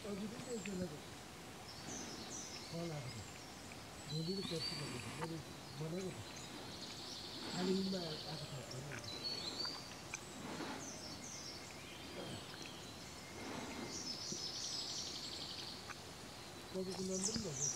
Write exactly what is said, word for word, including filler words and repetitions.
अघि पनि एकजना कल आएको थियो भोलिको पर्सि भनेको मैले बनाएको थिएँ कालिम्पोङमा आएको छ भने तपाईँको नम्बर पनि भन्छ